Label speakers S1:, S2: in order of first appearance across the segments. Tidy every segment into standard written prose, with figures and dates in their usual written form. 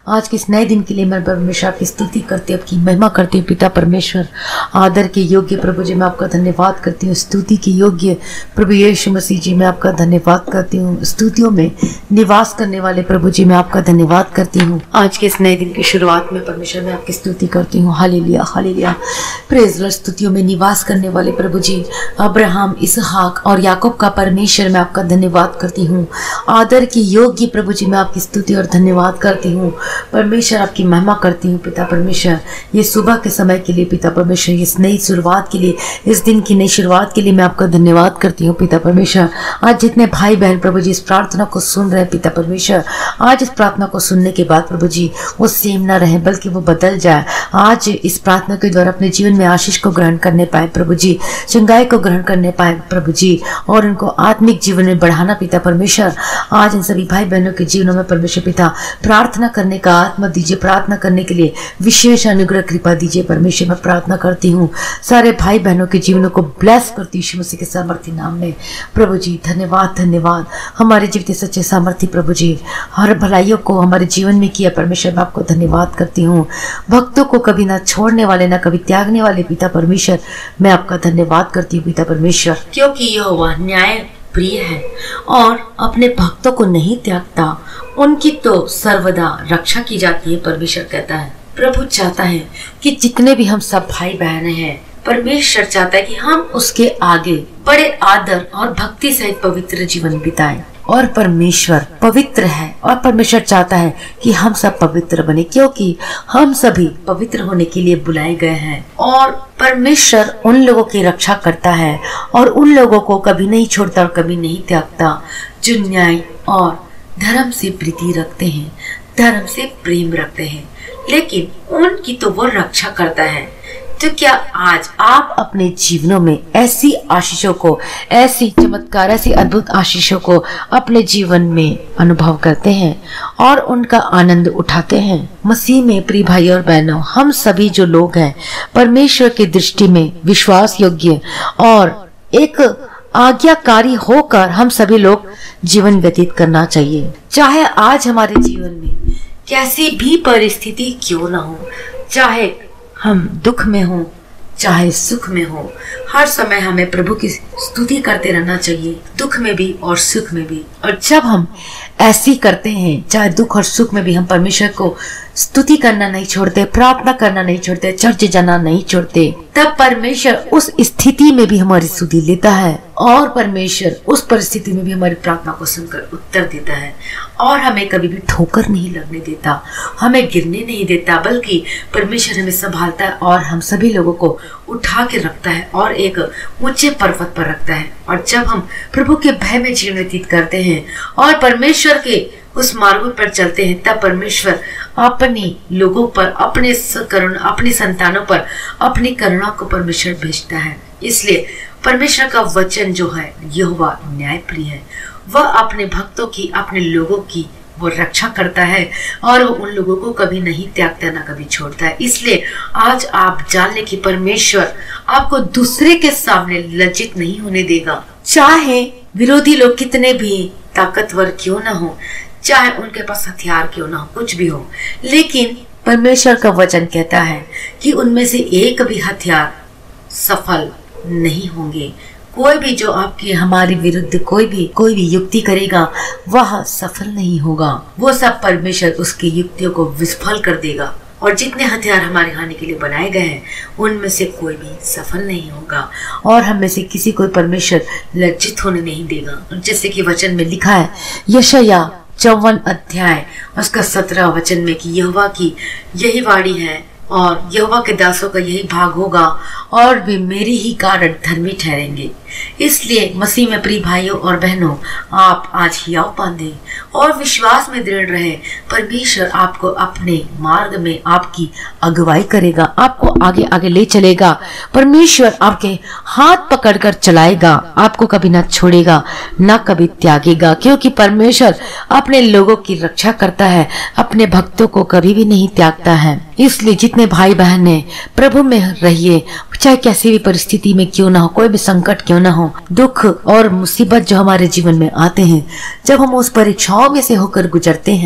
S1: आज के इस नए दिन के लिए मैं परमेश्वर आपकी स्तुति करती हूँ, आपकी महिमा करती हूँ। पिता परमेश्वर, आदर के योग्य प्रभु जी मैं आपका धन्यवाद करती हूँ। स्तुति के योग्य प्रभु यीशु मसीह जी मैं आपका धन्यवाद करती हूँ। स्तुतियों में निवास करने वाले प्रभु जी मैं आपका धन्यवाद करती हूँ। आज के इस नए दिन की शुरुआत में परमेश्वर मैं आपकी स्तुति करती हूँ। Hallelujah hallelujah, praise Lord. स्तुतियों में निवास करने वाले प्रभु जी, अब्राहम, इसहाक और याकूब का परमेश्वर मैं आपका धन्यवाद करती हूँ। आदर के योग्य प्रभु जी मैं आपकी स्तुति और धन्यवाद करती हूँ। परमेश्वर आपकी महिमा करती हूँ। पिता परमेश्वर, ये सुबह के समय के लिए पिता परमेश्वर, इस नई शुरुआत के लिए, इस दिन की नई शुरुआत के लिए मैं आपका धन्यवाद करती हूँ। पिता परमेश्वर, आज जितने भाई बहन प्रभु जी इस प्रार्थना को सुन रहे हैं पिता परमेश्वर, आज इस प्रार्थना को सुनने के बाद प्रभु जी वो सेम ना रहे बल्कि वो बदल जाए। आज इस प्रार्थना के द्वारा अपने जीवन में आशीष को ग्रहण करने पाए प्रभु जी, चंगाई को ग्रहण करने पाए प्रभु जी, और उनको आत्मिक जीवन में बढ़ाना पिता परमेश्वर। आज इन सभी भाई बहनों के जीवनों में परमेश्वर पिता प्रार्थना करने का आत्मा दीजिए, प्रार्थना करने के लिए विशेष अनुग्रह कृपा दीजिए परमेश्वर। मैं प्रार्थना करती हूँ सारे भाई बहनों के जीवनों को ब्लेस करती हूँ यीशु मसीह के सामर्थ्य नाम में प्रभु जी। धन्यवाद धन्यवाद हमारे जीवित सच्चे सामर्थ्य प्रभु जी, हर भलाइयों को हमारे जीवन में किया परमेश्वर। मैं आपको धन्यवाद करती हूँ। भक्तों को कभी ना छोड़ने वाले ना कभी त्यागने वाले पिता परमेश्वर, मैं आपका धन्यवाद करती हूँ पिता परमेश्वर, क्योंकि यहोवा न्याय प्रिय है और अपने भक्तों को नहीं त्यागता, उनकी तो सर्वदा रक्षा की जाती है। परमेश्वर कहता है, प्रभु चाहता है कि जितने भी हम सब भाई बहन हैं, परमेश्वर चाहता है कि हम उसके आगे बड़े आदर और भक्ति सहित पवित्र जीवन बिताएं। और परमेश्वर पवित्र है और परमेश्वर चाहता है कि हम सब पवित्र बने, क्योंकि हम सभी पवित्र होने के लिए बुलाए गए हैं। और परमेश्वर उन लोगों की रक्षा करता है और उन लोगों को कभी नहीं छोड़ता और कभी नहीं त्यागता जो न्याय और धर्म से प्रीति रखते हैं, धर्म से प्रेम रखते हैं, लेकिन उनकी तो वो रक्षा करता है। तो क्या आज आप अपने जीवनों में ऐसी आशीषों को, ऐसी चमत्कार, ऐसी अद्भुत आशीषों को अपने जीवन में अनुभव करते हैं और उनका आनंद उठाते हैं? मसीह में प्रिय भाई और बहनों, हम सभी जो लोग हैं परमेश्वर की दृष्टि में विश्वास योग्य और एक आज्ञाकारी होकर हम सभी लोग जीवन व्यतीत करना चाहिए। चाहे आज हमारे जीवन में कैसी भी परिस्थिति क्यों ना हो, चाहे हम दुख में हो चाहे सुख में हो, हर समय हमें प्रभु की स्तुति करते रहना चाहिए, दुख में भी और सुख में भी। और जब हम ऐसी करते हैं, चाहे दुख और सुख में भी हम परमेश्वर को स्तुति करना नहीं छोड़ते, प्रार्थना करना नहीं छोड़ते, चर्च जाना नहीं छोड़ते, तब परमेश्वर उस स्थिति में भी हमारी सुधि लेता है और परमेश्वर उस परिस्थिति में भी हमारी प्रार्थना को सुनकर उत्तर देता है और हमें कभी भी ठोकर नहीं लगने देता, हमें गिरने नहीं देता, बल्कि परमेश्वर हमें संभालता है और हम सभी लोगों को उठा के रखता है और एक ऊंचे पर्वत पर रखता है। और जब हम प्रभु के भय में जीवन व्यतीत करते हैं और परमेश्वर के उस मार्ग पर चलते हैं, तब परमेश्वर अपने लोगों पर, अपने करुणा, अपनी संतानों पर अपनी करुणा को परमेश्वर भेजता है। इसलिए परमेश्वर का वचन जो है यहोवा न्यायप्रिय है, वह अपने भक्तों की, अपने लोगों की वो रक्षा करता है और वो उन लोगों को कभी नहीं त्यागता, ना कभी छोड़ता है। इसलिए आज आप जान लें कि परमेश्वर आपको दूसरे के सामने लज्जित नहीं होने देगा, चाहे विरोधी लोग कितने भी ताकतवर क्यों ना हो, चाहे उनके पास हथियार क्यों ना हो, कुछ भी हो, लेकिन परमेश्वर का वचन कहता है कि उनमें से एक भी हथियार सफल नहीं होंगे। कोई भी जो आपके हमारे विरुद्ध कोई भी युक्ति करेगा वह सफल नहीं होगा, वो सब परमेश्वर उसकी युक्तियों को विफल कर देगा। और जितने हथियार हमारे हानि के लिए बनाए गए हैं उनमें से कोई भी सफल नहीं होगा और हम में से किसी को परमेश्वर लज्जित होने नहीं देगा। जैसे कि वचन में लिखा है यशायाह 54 अध्याय उसका 17 वचन में कि यहोवा की यही वाणी है और यहोवा के दासों का यही भाग होगा और वे मेरे ही कारण धर्मी ठहरेंगे। इसलिए मसीह में प्रिय भाइयों और बहनों, आप आज हियाव बांधे और विश्वास में दृढ़ रहे। परमेश्वर आपको अपने मार्ग में आपकी अगुवाई करेगा, आपको आगे आगे ले चलेगा। परमेश्वर आपके हाथ पकड़कर चलाएगा, आपको कभी ना छोड़ेगा ना कभी त्यागेगा, क्योंकि परमेश्वर अपने लोगों की रक्षा करता है, अपने भक्तों को कभी भी नहीं त्यागता है। इसलिए जितने भाई बहन हैं प्रभु में रहिए, चाहे कैसी भी परिस्थिति में क्यों ना हो, कोई भी संकट क्यों ना हो, दुख और मुसीबत जो हमारे जीवन में आते हैं, जब हम उस परीक्षाओं में से होकर गुजरते हैं,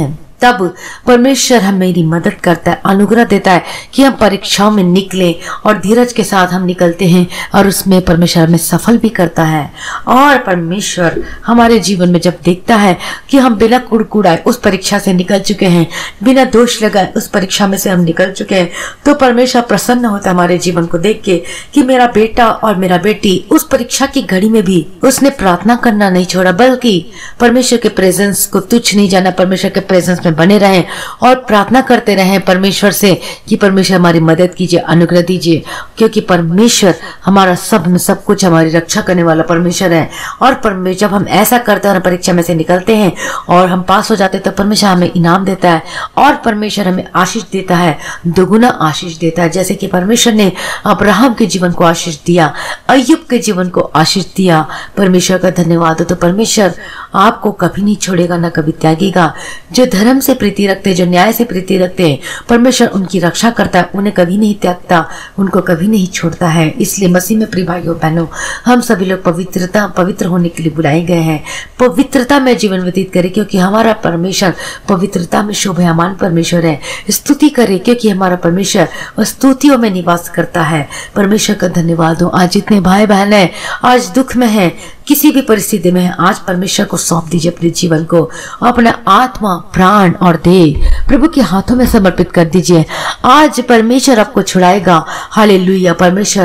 S1: तब परमेश्वर हम मेरी मदद करता है, अनुग्रह देता है कि हम परीक्षाओं में निकले और धीरज के साथ हम निकलते हैं और उसमें परमेश्वर हमें सफल भी करता है। और परमेश्वर हमारे जीवन में जब देखता है कि हम बिना कुड़कुड़ाए उस परीक्षा से निकल चुके हैं, बिना दोष लगाए उस परीक्षा में से हम निकल चुके हैं, तो परमेश्वर प्रसन्न होता है हमारे जीवन को देख के कि मेरा बेटा और मेरा बेटी उस परीक्षा की घड़ी में भी उसने प्रार्थना करना नहीं छोड़ा, बल्कि परमेश्वर के प्रेजेंस को तुच्छ नहीं जाना, परमेश्वर के प्रेजेंस में बने रहे और प्रार्थना करते रहे परमेश्वर से कि परमेश्वर हमारी मदद कीजिए, अनुग्रह दीजिए, क्योंकि परमेश्वर हमारा सब में सब कुछ हमारी रक्षा करने वाला परमेश्वर है। और परमेश्वर जब हम ऐसा करते हैं और परीक्षा में से निकलते हैं और हम पास हो जाते हैं तो परमेश्वर हमें इनाम देता है और परमेश्वर हमें आशीष देता है, दुगुना आशीष देता है। जैसे कि परमेश्वर ने अब्राहम के जीवन को आशीष दिया, अय्यूब के जीवन को आशीष दिया। परमेश्वर का धन्यवाद हो। तो परमेश्वर आपको कभी नहीं छोड़ेगा, ना कभी त्यागेगा। जो धर्म से प्रीति रखते हैं, जो न्याय से प्रीति रखते हैं, परमेश्वर उनकी रक्षा करता है, उन्हें कभी नहीं त्यागता, उनको कभी नहीं छोड़ता है। इसलिए मसीह में प्रिय भाइयों बहनों, हम सभी लोग पवित्र होने के लिए बुलाए गए हैं। पवित्रता में जीवन व्यतीत करें क्योंकि हमारा परमेश्वर पवित्रता में शोभायमान परमेश्वर है। स्तुति करें क्योंकि हमारा परमेश्वर स्तुतियों में निवास करता है। परमेश्वर का धन्यवाद हो। आज जितने भाई बहन है आज दुख में है, किसी भी परिस्थिति में है, आज परमेश्वर को सौंप दीजिए अपने जीवन को, अपना आत्मा, प्राण और देह प्रभु के हाथों में समर्पित कर दीजिए। आज परमेश्वर आपको छुड़ाएगा। हालेलुया।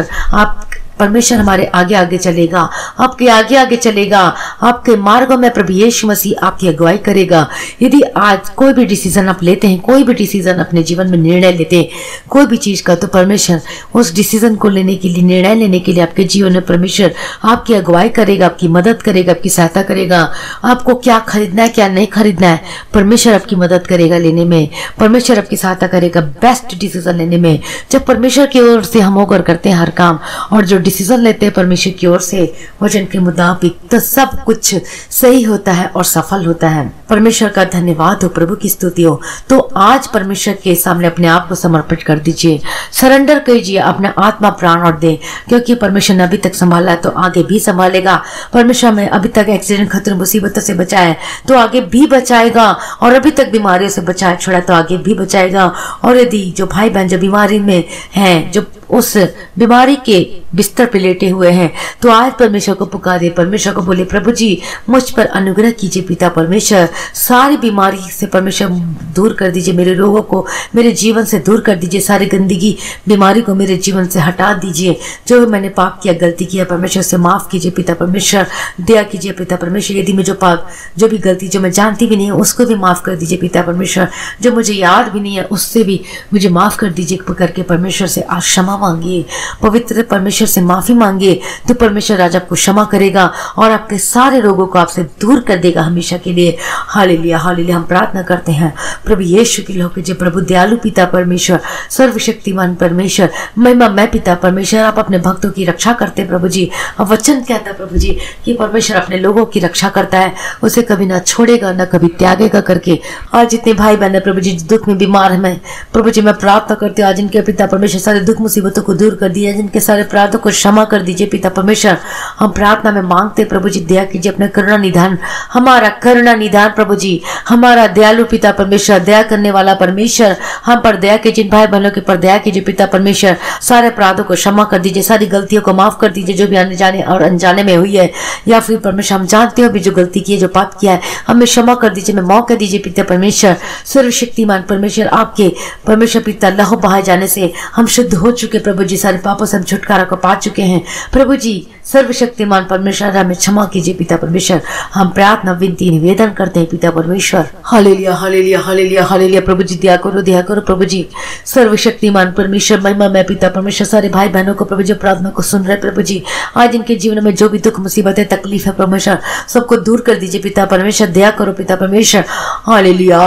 S1: परमेश्वर हमारे आगे आगे चलेगा, आपके आगे आगे चलेगा, आपके मार्गों में प्रभु यीशु मसीह आपकी अगुवाई करेगा। यदि आज कोई भी डिसीजन आप लेते हैं, कोई भी डिसीजन अपने जीवन में निर्णय लेते हैं कोई भी चीज का, तो परमेश्वर उस डिसीजन को लेने के लिए, निर्णय लेने के लिए आपके जीवन में परमेश्वर आपकी अगुवाई करेगा, आपकी मदद करेगा, आपकी सहायता करेगा। आपको क्या खरीदना है, क्या नहीं खरीदना है, परमेश्वर आपकी मदद करेगा लेने में, परमेश्वर आपकी सहायता करेगा बेस्ट डिसीजन लेने में। जब परमेश्वर की ओर से हम होकर करते हैं हर काम और जो डिसीजन लेते हैं परमेश्वर की ओर से वचन के मुताबिक, तो सब कुछ सही होता है और सफल होता है। परमेश्वर का धन्यवाद हो, प्रभु की स्तुति हो। तो आज परमेश्वर के सामने अपने आप को समर्पित कर दीजिए, सरेंडर कीजिए अपना आत्मा, प्राण और देह, क्योंकि परमेश्वर ने अभी तक संभाला है तो आगे भी संभालेगा। परमेश्वर में अभी तक एक्सीडेंट, खतरे, मुसीबतों से बचाया है तो आगे भी बचाएगा, और अभी तक बीमारियों से बचाया छोड़ा तो आगे भी बचाएगा। और यदि जो भाई बहन जो बीमारी में हैं, जो उस बीमारी के बिस्तर पे लेटे हुए हैं, तो आज परमेश्वर को पुकारे, परमेश्वर को बोले, प्रभु जी मुझ पर अनुग्रह कीजिए पिता परमेश्वर, सारी बीमारी से परमेश्वर दूर कर दीजिए, मेरे रोगों को मेरे जीवन से दूर कर दीजिए, सारी गंदगी बीमारी को मेरे जीवन से हटा दीजिए। जो मैंने पाप किया, गलती किया, परमेश्वर से माफ कीजिए पिता परमेश्वर, दया कीजिए पिता परमेश्वर। यदि मैं जो भी गलती जो मैं जानती भी नहीं हूँ उसको भी माफ कर दीजिए पिता परमेश्वर, जो मुझे याद भी नहीं है उससे भी मुझे माफ कर दीजिए करके परमेश्वर से आज क्षमा मांगिए, पवित्र परमेश्वर से माफी मांगिए, तो परमेश्वर आज आपको क्षमा करेगा और आपके सारे रोगों को आपसे दूर कर देगा हमेशा के लिए। Hallelujah, hallelujah. हम प्रार्थना करते हैं प्रभु यीशु की लोग कीजिए, प्रभु दयालु पिता परमेश्वर, सर्वशक्तिमान परमेश्वर, महिमा मैं पिता परमेश्वर, आप अपने भक्तों की रक्षा करते हैं प्रभु जी। अब वचन कहता है प्रभु जी कि परमेश्वर अपने लोगों की रक्षा करता है, उसे कभी ना छोड़ेगा ना कभी त्यागेगा करके। आज जितने भाई बहन है प्रभु जी दुख में बीमार है, मैं प्रभु जी मैं प्रार्थना करती हूँ आज इनके पिता परमेश्वर सारे दुख मुसीबतों को दूर कर दिया, जिनके सारे अपराधों को क्षमा कर दीजिए पिता परमेश्वर। हम प्रार्थना में मांगते प्रभु जी दया कीजिए, अपना करुणा निधान, हमारा करुणा निधान प्रभु जी, हमारा दयालु पिता परमेश्वर, दया करने वाला परमेश्वर, हम पर दया कीजिए, जिन भाई बहनों के पर दया कीजिए पिता परमेश्वर, सारे अपराधों को क्षमा कर दीजिए, सारी गलतियों को माफ कर दीजिए जो भी आने जाने और अनजाने में हुई है, या फिर परमेश्वर हम जानते हो भी जो गलती की है, जो पाप किया है, हमें क्षमा कर दीजिए, मैं मौका दीजिए पिता परमेश्वर। सर्वशक्तिमान परमेश्वर, आपके परमेश्वर पिता लहू बहाए जाने से हम शुद्ध हो चुके प्रभु जी, सारे पापों से हम छुटकारा को पा चुके हैं प्रभु जी। सर्वशक्तिमान परमेश्वर हमें क्षमा कीजिए पिता परमेश्वर, हम प्रार्थना विनती निवेदन करते हैं पिता परमेश्वर। Hallelujah, hallelujah, hallelujah, hallelujah. प्रभु जी दया करो प्रभु जी। सर्वशक्तिमान परमेश्वर, महिमा मैं पिता परमेश्वर, सारे भाई बहनों को प्रभु जी प्रार्थना को सुन रहे प्रभु जी, आज इनके जीवन में जो भी दुख मुसीबत है, तकलीफ है परमेश्वर, सबको दूर कर दीजिए पिता परमेश्वर, दया करो पिता परमेश्वर। हालेलुया।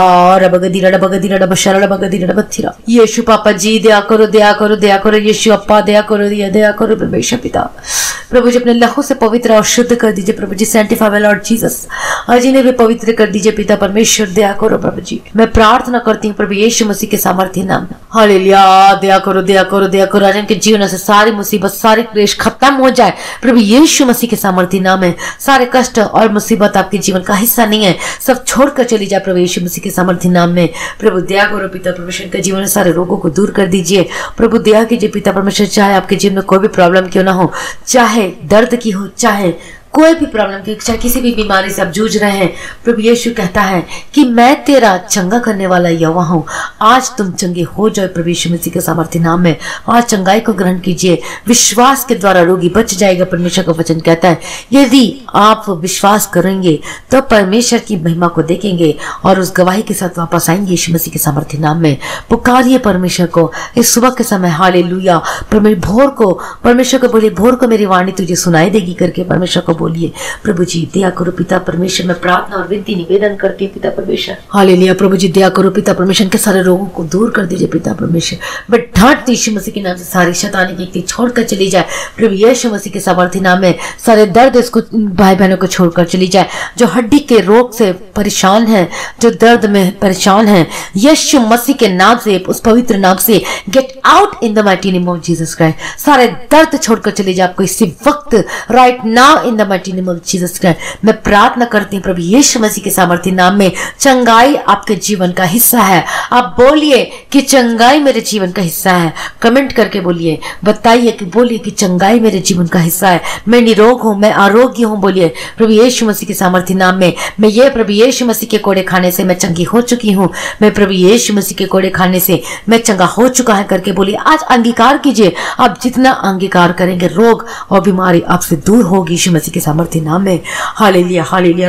S1: यीशु पापा जी दया करो, दया करो, दया करो यीशु अप्पा, दया करो, दया करो परमेश्वर पिता। प्रभु जी अपने लहू से पवित्र और शुद्ध कर दीजिए प्रभु जी, सैंटिफाई लॉर्ड जीसस, आज इन्हें भी पवित्र कर दीजिए पिता परमेश्वर, दया करो प्रभु जी। मैं प्रार्थना करती हूँ प्रभु यीशु मसीह के सामर्थ्य नाम में। हालेलुया, दया करो दया करो दया करो। आज इनके जीवन से सारी मुसीबत सारी क्लेश खत्म हो जाए प्रभु यीशु मसीह के सामर्थी नाम में। सारे कष्ट और मुसीबत आपके जीवन का हिस्सा नहीं है, सब छोड़कर चली जाए प्रभु यीशु मसीह के सामर्थी नाम में। प्रभु दया करो पिता परमेश्वर, इनके जीवन में सारे रोगों को दूर कर दीजिए। प्रभु दया कीजिए पिता परमेश्वर, चाहे आपके जीवन में कोई भी प्रॉब्लम क्यों ना हो, चाहे दर्द की हो, चाहे कोई भी प्रॉब्लम की, चाहे किसी भी बीमारी से आप जूझ रहे हैं, प्रभु यीशु कहता है कि मैं तेरा चंगा करने वाला यहोवा हूँ। आज तुम चंगे हो जाओ प्रभु यीशु मसीह के सामर्थ्य नाम में। आज चंगाई को ग्रहण कीजिए, विश्वास के द्वारा रोगी बच जाएगा। परमेश्वर का वचन कहता है यदि आप विश्वास करेंगे तो परमेश्वर की महिमा को देखेंगे और उस गवाही के साथ वापस आएंगे यीशु मसीह के सामर्थ्य नाम में। पुकारिए परमेश्वर को इस सुबह के समय, हालेलुया। भोर को परमेश्वर को बोलिए, भोर को मेरी वाणी तुझे सुनाई देगी करके परमेश्वर को बोलिए। प्रभु जी दया करो पिता परमेश्वर, मैं प्रार्थना और विनती निवेदन करती हूँ पिता परमेश्वर, हालेलुया। प्रभु जी दया करो पिता परमेश्वर, के सारे रोगों को दूर कर दीजिए पिता परमेश्वर। मैं ढांटती यीशु मसीह के नाम से सारी शैतानी की शक्ति छोड़कर चली जाए प्रभु यीशु मसीह के सामर्थ्य नाम में। सारे दर्द इसको भाई बहनों को छोड़कर चली जाए, जो हड्डी के रोग से परेशान है, जो दर्द में परेशान है, यीशु मसीह के नाम से, उस पवित्र नाम से, get out in the mighty name of Jesus Christ. सारे दर्द छोड़कर चले जाए आपको इसी वक्त, right now in the mighty name of Jesus Christ. मैं प्रार्थना करती हूँ प्रभु यीशु मसीह के सामर्थ्य नाम में, चंगाई आपके जीवन का हिस्सा है। आप बोलिए कि चंगाई मेरे जीवन का हिस्सा है। कमेंट करके बोलिए, बताइए कि बोलिए कि चंगाई मेरे जीवन का हिस्सा है। मैं निरोग हूँ, मैं आरोग्य हूँ। बोलिए प्रभु यीशु मसीह के सामर्थ्य नाम में, मैं ये प्रभु यीशु मसीह के कोड़े खाने से मैं चंगी हो चुकी हूँ। मैं प्रभु यीशु मसीह के कोड़े खाने से मैं चंगा हो चुका है करके बोलिए। आज अंगीकार कीजिए, आप जितना अंगीकार करेंगे रोग और बीमारी आपसे दूर होगी यीशु मसीह के सामर्थ्य नाम में। Hallelujah hallelujah.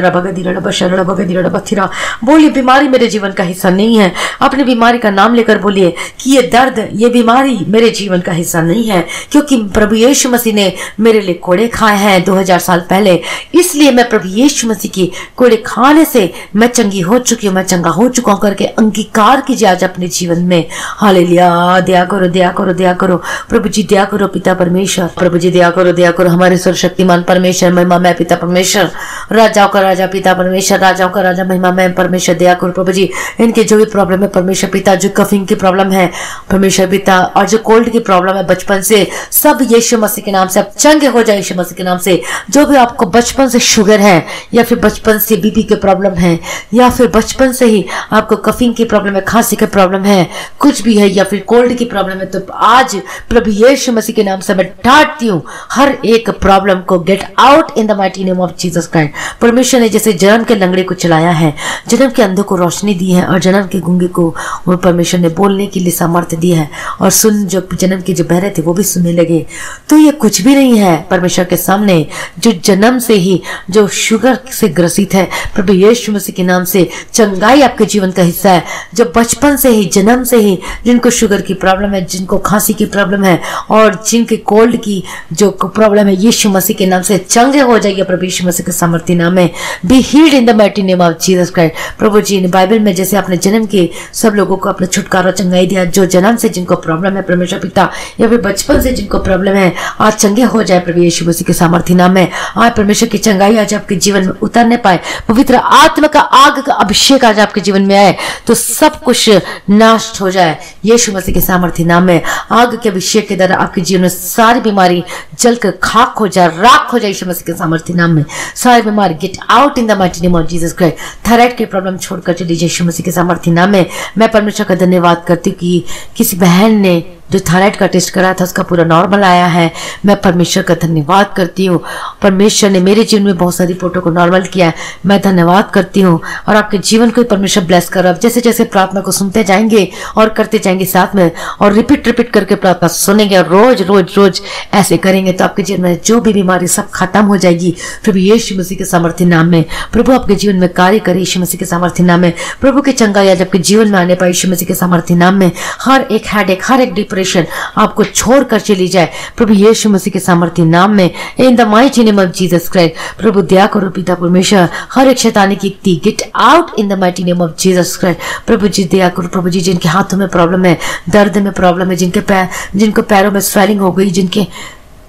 S1: रबगदिरा बोलिए, बीमारी मेरे जीवन का हिस्सा नहीं है। अपनी बीमारी का नाम लेकर बोलिए कि ये दर्द, ये बीमारी मेरे जीवन का हिस्सा नहीं है, क्योंकि प्रभु यीशु मसीह ने मेरे लिए कोड़े खाए हैं 2000 साल पहले। इसलिए मैं प्रभु यीशु मसीह की कोड़े खाने से मैं चंगी हो चुकी हूँ, मैं चंगा हो चुका हूँ करके अंगीकार कीजिए आज अपने जीवन में। हालेलुया। दया करो दया करो दया करो प्रभु जी, दया करो पिता परमेश्वर। प्रभु जी दया करो हमारे सर्वशक्तिमान परमेश्वर, महिमा में पिता परमेश्वर, राजाओं का राजा पिता परमेश्वर, राजाओं का राजा, महिमा में परमेश्वर। दया करो प्रभु जी, इनके जो भी प्रॉब्लम है परमेश्वर पिता, जो कफिंग की प्रॉब्लम है परमेश्वर पिता, और जो कोल्ड की प्रॉब्लम है बचपन से, सब यीशु मसीह के नाम से आप चंगे हो जाए यीशु मसीह के नाम से। जो भी आपको बचपन से शुगर है, या फिर बचपन से बीपी की प्रॉब्लम है, या फिर बचपन से ही आपको कफिंग की प्रॉब्लम है, खांसी की प्रॉब्लम है, कुछ भी है, या फिर कोल्ड की प्रॉब्लम है, तो आज प्रभु यीशु मसीह के नाम से मैं डांटती हूँ हर एक प्रॉब्लम को। Get out in the mighty name of Jesus Christ. परमेश्वर ने जैसे जन्म के लंगड़े को चलाया है, जन्म के अंधों को रोशनी दी है, और जन्म के गूंगे को वो परमेश्वर ने बोलने के लिए सामर्थ्य दी है, और सुन जो जन्म के जो बहरे थे वो भी सुनने लगे। तो ये कुछ भी नहीं है परमेश्वर के सामने। जो जन्म से ही जो शुगर से ग्रसित है, प्रभु यीशु मसीह के नाम से चंगाई आपके जीवन का हिस्सा है। जो बचपन से ही, जन्म से ही जिनको शुगर की प्रॉब्लम है, जिनको खांसी की प्रॉब्लम है, और जिनके कोल्ड की जो प्रॉब्लम है, यीशु मसीह के नाम से चंगे हो जाइए प्रभु यीशु मसीह के सामर्थ्य नाम में। Be healed in the mighty name of Jesus Christ. प्रभु जी ने बाइबल में जैसे अपने जन्म के सब लोगों को अपना छुटकारा चंगाई दिया, जो जन्म से जिनको प्रॉब्लम है परमेश्वर पिता, या फिर बचपन से जिनको प्रॉब्लम है, आज चंगे हो जाए प्रभु यीशु मसीह के सामर्थ्य नाम में। आज परमेश्वर की चंगाई आज आपके जीवन में उतरने पाए, पवित्र आत्मा का आग का अभिषेक आज आपके जीवन में आए, तो सब कुछ नष्ट हो जाए यीशु मसीह के सामर्थ्य नाम में। आग के अभिषेक के द्वारा आपके जीवन में सारी बीमारी जलकर खाक हो जाए, राख हो जाए यीशु मसीह के सामर्थ्य नाम में। सारी बीमारी get out in the mighty name of Jesus Christ. Thyroid की प्रॉब्लम छोड़कर चली जाए यीशु मसीह के सामर्थ्य नाम में। मैं परमेश्वर का धन्यवाद करती हूँ कि किसी बहन ने जो थायराइड का टेस्ट कराया था उसका पूरा नॉर्मल आया है। मैं परमेश्वर का धन्यवाद करती हूँ। परमेश्वर ने मेरे जीवन में बहुत सारी रिपोर्टों को नॉर्मल किया है, मैं धन्यवाद करती हूँ। और आपके जीवन को परमेश्वर ब्लेस कर। अब जैसे जैसे प्रार्थना को सुनते जाएंगे और करते जाएंगे साथ में, और रिपीट करके प्रार्थना सुनेंगे, और रोज रोज रोज ऐसे करेंगे, तो आपके जीवन में जो भी बीमारी सब खत्म हो जाएगी प्रभु यीशु मसीह के सामर्थ्य नाम में। प्रभु आपके जीवन में कार्य करे यीशु मसीह के सामर्थ्य नाम में। प्रभु की चंगाई आज आपके जीवन में आने पाए यीशु मसीह के सामर्थ्य नाम में। हर एक हेडेक, हर एक डिप्रेशन आपको छोड़कर चली जाए प्रभु यीशु मसीह के सामर्थ्य नाम में। In the mighty name of Jesus Christ. प्रभु दया करो पिता परमेश्वर, हर एक शैतानी की शक्ति get out in the mighty name of Jesus Christ. प्रभु जी दया करो। प्रभु जी जिनके हाथों में प्रॉब्लम है, दर्द में प्रॉब्लम है, जिनको पैरों में स्वेलिंग हो गई, जिनके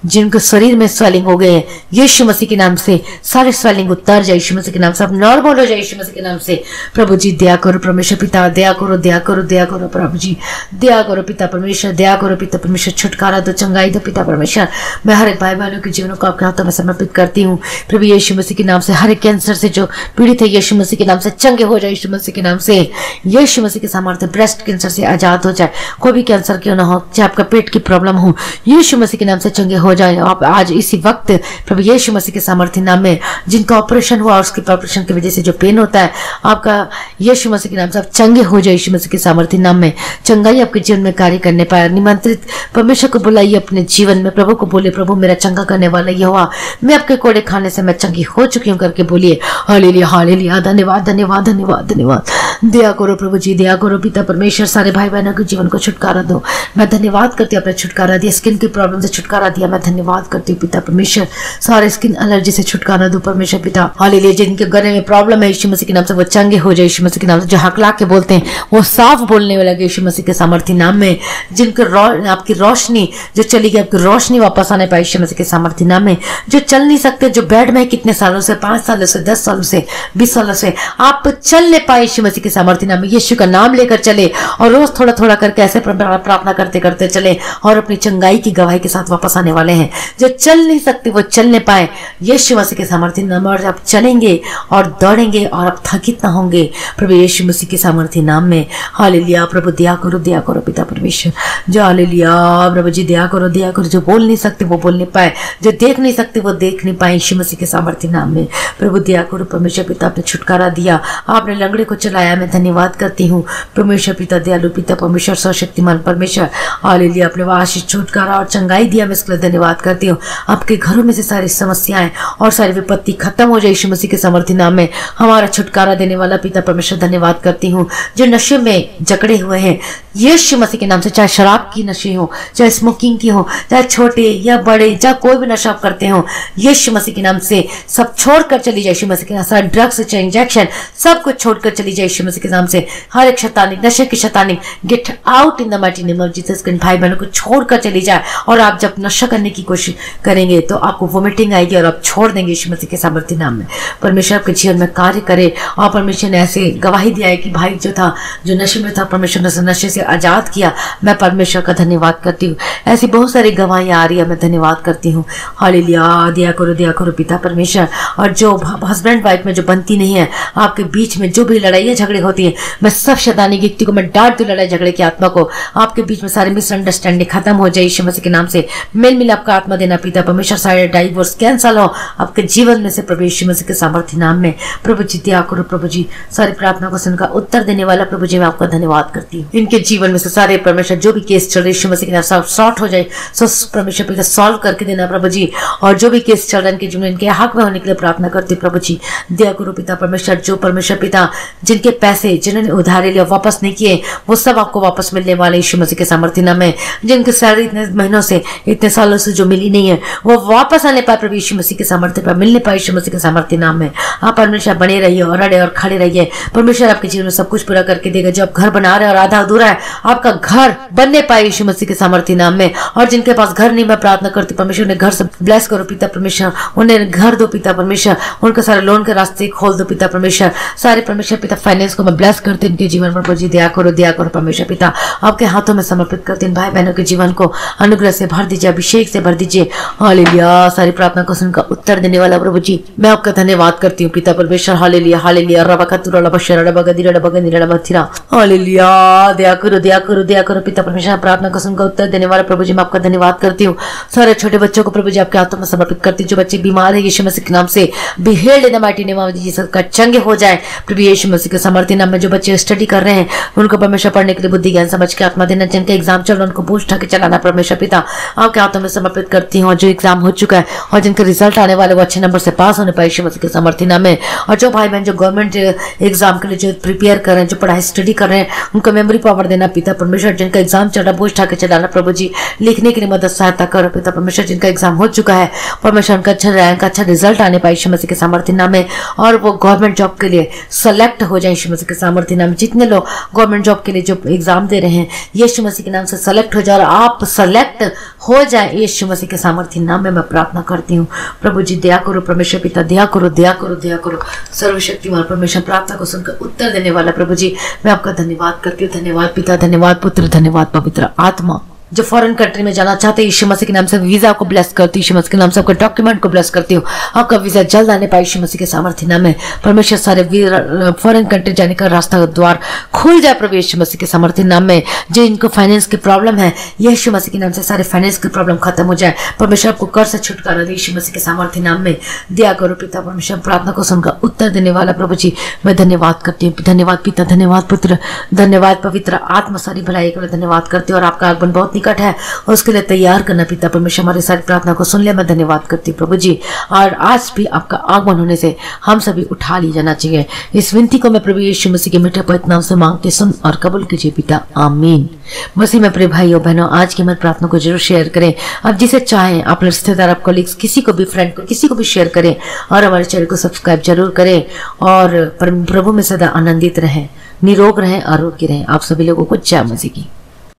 S1: जिनके शरीर में स्वेलिंग हो गए हैं, यीशु मसीह के नाम से सारे स्वेलिंग उतर जाए यीशु मसीह के नाम से, अब नॉर्मल हो जाए यीशु मसीह के नाम से। प्रभु जी दया करो परमेश्वर पिता, दया करो दया करो दया करो प्रभु जी, दया करो पिता परमेश्वर, दया करो पिता परमेश्वर, छुटकारा दो, चंगाई दो पिता परमेश्वर। मैं हर एक भाई बहनों के जीवनों को आपके हाथों में समर्पित करती हूँ प्रभु यीशु मसीह के नाम से। हर एक कैंसर से जो पीड़ित है यीशु मसीह के नाम से चंगे हो जाए यीशु मसीह के नाम से, यीशु मसीह के सामर्थ्य। ब्रेस्ट कैंसर से आजाद हो जाए, कोई भी कैंसर क्यों ना हो, चाहे आपका पेट की प्रॉब्लम हो, यीशु मसीह के नाम से चंगे हो जाए आप आज इसी वक्त प्रभु यीशु मसीह के सामर्थ्य नाम में। जिनका ऑपरेशन हुआ और उसके ऑपरेशन की वजह से जो पेन होता है, आपका यीशु मसीह के नाम से आप चंगे हो जाए यीशु मसीह के सामर्थ्य नाम में। चंगाई आपके जीवन में कार्य करने पाए। निमंत्रित परमेश्वर को बुलाइए अपने जीवन में, प्रभु को बोले प्रभु मेरा चंगा करने वाला यहोवा, मैं आपके कोड़े खाने से मैं चंगी हो चुकी हूँ करके बोलिए। हालेलुया हालेलुया, धन्यवाद धन्यवाद धन्यवाद धन्यवाद। दया करो प्रभु जी, दया करो पिता परमेश्वर, सारे भाई बहनों के जीवन को छुटकारा दो। मैं धन्यवाद करती हूँ आपने छुटकारा दिया, स्किन की प्रॉब्लम से छुटकारा दिया, मैं धन्यवाद करती हूँ पिता परमेश्वर। सारे स्किन एलर्जी से छुटकारा दो परमेश्वर पिता। हालेलुया, जिनके गले में प्रॉब्लम है यीशु मसीह के नाम से वो चंगे हो जाए यीशु मसीह के नाम से। जो हकला के बोलते हैं वो साफ बोलने वाला यीशु मसीह के सामर्थ्य नाम में। जिनके आपकी रोशनी जो चली गई, आपकी रोशनी वापस आने पाए यीशु मसीह के सामर्थ्य नाम में। जो चल नहीं सकते, जो बेड में कितने सालों से, 5 सालों से, 10 सालों से, 20 सालों से, आप चलने पाए यीशु मसीह के सामर्थ्य नाम में। यीशु का नाम लेकर चले और रोज थोड़ा थोड़ा करके ऐसे प्रार्थना करते करते चले और अपनी चंगाई की गवाही के साथ वापस आने वाले हैं। जो चल नहीं सकते वो चलने पाए यीशु मसीह के सामर्थ्य नाम। और आप चलेंगे और दौड़ेंगे और आप थकित ना होंगे प्रभु यीशु मसीह के सामर्थ्य नाम में। हालेलुया, प्रभु दया करो पिता परमेश्वर। जो हालेलुया प्रभु जी दया करो दया करो। जो बोल नहीं सकते वो बोल नहीं पाए, जो देख नहीं सकते वो देख नहीं पाए यीशु मसीह के सामर्थ्य नाम में। प्रभु दया करो परमेश्वर पिता, आपने छुटकारा दिया, आपने लंगड़े को चलाया, मैं धन्यवाद करती हूँ परमेश्वर पिता, दयालु पिता परमेश्वर, सर्वशक्तिमान परमेश्वर। हालेलुया, अपने आशीष छुटकारा और चंगाई दिया, मैं इसके लिए धन्यवाद करती हूँ। आपके घरों में से सारी समस्याएं और सारी विपत्ति खत्म हो जाए यीशु मसीह के सामर्थ्य नाम में। हमारा छुटकारा देने वाला पिता परमेश्वर धन्यवाद करती हूँ। जो नशे में जकड़े हुए हैं यीशु मसीह के नाम से, चाहे शराब की नशे हो, चाहे स्मोकिंग की हो, चाहे छोटे या बड़े, चाहे कोई भी नशा आप करते हो, यीशु मसीह के नाम से सब छोड़कर चली जाए यीशु मसीह के नाम से। ड्रग्स, चाहे इंजेक्शन, सब कुछ छोड़कर चली जाए यीशु मसीह के नाम से। हर एक शैतानी, नशे की शैतानी, get out in the mighty name of Jesus. भाई बहनों को छोड़कर चली जाए। और आप जब नशा करने की कोशिश करेंगे तो आपको वोमिटिंग आएगी और आप छोड़ देंगे यीशु मसीह के सामर्थ्य नाम में। परमेश्वर आपके जीवन में कार्य करे। और परमेश्वर ने ऐसे गवाही दिया है कि भाई जो था, जो नशे में था, परमेश्वर ने नशे से आजाद किया। मैं परमेश्वर का धन्यवाद करती हूँ। ऐसी बहुत सारी गवाहियां आ रही है, मैं धन्यवाद करती हूँ। हालेलुया, दया करो पिता परमेश्वर। और जो हस्बैंड वाइफ में जो बनती नहीं है, आपके बीच में जो भी लड़ाइयाँ झगड़े होती है, मैं सब शैतानी की युक्ति को मैं डांट दूं, लड़ाई झगड़े की आत्मा को। आपके बीच में सारे मिसअंडरस्टैंडिंग खत्म हो जाए यीशु मसीह के नाम से। मेल मिलाप का आत्मा देना पिता परमेश्वर। सारे डाइवोर्स कैंसल हो आपके जीवन में से प्रभु यीशु मसीह के सामर्थ्य नाम में। प्रभु जी दया करो प्रभु जी, सारी प्रार्थना को सुनकर उत्तर देने वाला प्रभु जी, मैं आपका धन्यवाद करती हूँ। इनके जीवन में से सारे परमेश्वर जो भी केस चल रहे यीशु मसीह के नाम से सॉर्ट हो जाए, परमेश्वर पिता सॉल्व करके देना प्रभु जी। और जो भी केस चल रहे इनके जीवन, इनके हक में होने के लिए प्रार्थना करती प्रभु जी। दया करो पिता परमेश्वर। जो परमेश्वर पिता जिनके पैसे जिन्होंने उधारे लिया वापस नहीं किए, वो सब आपको वापस मिलने वाले यीशु मसीह के सामर्थ्य नाम में। जिनकी सैलरी इतने महीनों से, इतने सालों से जो मिली नहीं है, वो वापस आने पाए प्रभु यीशु मसीह के सामर्थ्य पर, मिलने पाए यीशु मसीह के सामर्थ्य नाम में। आप परमेश्वर बने रहिए और अड़े और खड़े रहिए। परमेश्वर आपके जीवन में सब कुछ पूरा करके देगा। जो आप घर बना रहे हैं और आधा अधूरा है, आपका घर बनने पाए यीशु मसीह के सामर्थ्य नाम में। और जिनके पास घर नहीं, मैं प्रार्थना करती परमेश्वर ने घर से ब्लेस करो पिता परमेश्वर। उन्हें घर दो पिता परमेश्वर। उनके सारे लोन के रास्ते खोल दो पिता परमेश्वर। सारे परमेश्वर पिता फाइनेंस को मैं ब्लेस करती इनके जीवन पर प्रभु जी। दया करो परमेश्वर पिता। आपके हाथों में समर्पित करते इन भाई बहनों के जीवन को अनुग्रह से भर दीजिए, अभिषेक से भर दीजिए। हालेलुया, सारी प्रार्थना को सुनकर उत्तर देने वाला प्रभु जी, मैं आपका धन्यवाद करती हूँ पिता परमेश्वर। हालेलुया हालेलुया, रबकतुरा रबशरा रबगदिरा रबगनिरा रबथिरा। हालेलुया, दया करो पिता परमेश्वर। प्रार्थना को सुनकर उत्तर देने वाला प्रभु जी, मैं आपका धन्यवाद करती हूँ। सारे छोटे बच्चों को प्रभु जी आपके हाथों में समर्पित करती हूँ। जो बच्चे बीमार है यीशु मसीह के नाम से, be healed in the mighty name of Jesus, का चंगे हो जाए प्रभु यीशु मसीह के सामर्थ्य नाम में। जो बच्चे स्टडी कर रहे हैं उनको परमेश्वर पढ़ने के लिए बुद्धि ज्ञान समझ के आत्मा देना। जिनका एग्जाम चल रहा है उनको बूझ उठा के चलाना परमेश्वर पिता, आपके हाथों में समर्पित करती हूँ। और जो एग्जाम हो चुका है और जिनके रिजल्ट आने वाले वो अच्छे नंबर से पास होने पाए यीशु मसीह के सामर्थ्य नाम में। और जो भाई बहन जो गवर्नमेंट एग्जाम के लिए जो प्रिपेयर कर रहे हैं, जो पढ़ाई स्टडी कर रहे हैं, उनको मेमोरी पावर देना पिता परमेश्वर। जिनका एग्जाम चल रहा है बूझ उठा के चलाना प्रभु जी, लिखने के लिए मदद सहायता करो पिता परमेश्वर। जिनका एग्जाम हो चुका है परमेश्वर, उनका अच्छा रैंक, अच्छा रिजल्ट आने पाए यीशु मसीह के सामर्थ्य नाम में। और वो गवर्नमेंट जॉब के लिए सेलेक्ट हो जाए यीशु मसीह के सामर्थ्य नाम में। जितने लोग गवर्नमेंट जॉब के लिए जो एग्जाम दे रहे हैं यीशु मसीह के नाम से सेलेक्ट हो जाए। और आप सेलेक्ट हो जाए यीशु यीशु मसीह के सामर्थ्य नाम में मैं प्रार्थना करती हूँ। प्रभु जी दया करो, परमेश्वर पिता दया करो, दया करो, दया करो। सर्वशक्तिमान परमेश्वर प्रार्थना को सुनकर उत्तर देने वाला प्रभु जी मैं आपका धन्यवाद करती हूँ। धन्यवाद पिता, धन्यवाद पुत्र, धन्यवाद पवित्र आत्मा। जो फॉरेन कंट्री में जाना चाहते हैं यीशु मसीह के नाम से वीजा को ब्लेस करती हूँ, यीशु मसीह के नाम से आपका डॉक्यूमेंट को ब्लेस करती हूँ। आपका वीजा जल्द आने पाए यीशु मसीह के सामर्थ्य नाम में। परमेश्वर सारे फॉरेन कंट्री जाने का रास्ता द्वार खुल जाए प्रभु यीशु मसीह के सामर्थ्य नाम में। जो इनको फाइनेंस की प्रॉब्लम है यीशु मसीह के नाम से सारे फाइनेंस की प्रॉब्लम खत्म हो जाए। परमेश्वर आपको कर से छुटकारा दे यीशु मसीह के सामर्थ्य नाम में। दया करो पिता, परमेश्वर प्रार्थना को सुनकर उत्तर देने वाला प्रभु जी मैं धन्यवाद करती हूँ। धन्यवाद पिता, धन्यवाद पुत्र, धन्यवाद पवित्र आत्मा। सारी भलाई के लिए धन्यवाद करती हूँ और आपका आगमन बहुत निकट है और उसके लिए तैयार करना पिता परमेश्वर। हमारी सारी प्रार्थना को सुन लिया, मैं धन्यवाद करती हूँ प्रभु जी। और आज भी आपका आगमन होने से हम सभी उठा लिए जाना चाहिए। इस विनती को मैं प्रभु यीशु मसीह के मीठे पवित्र नाम से मांगते सुन और कबूल कीजिए पिता, आमीन। मसीह में प्रिय भाइयों बहनों, आज की हमारी प्रार्थना को जरूर शेयर करें। आप जिसे चाहें अपने रिश्तेदार, आप कलीग्स, किसी को भी, फ्रेंड को, किसी को भी शेयर करें और हमारे चैनल को सब्सक्राइब जरूर करें। और प्रभु में सदा आनंदित रहें, निरोग रहें, आरोग्य रहें। आप सभी लोगों को जय मसीह की।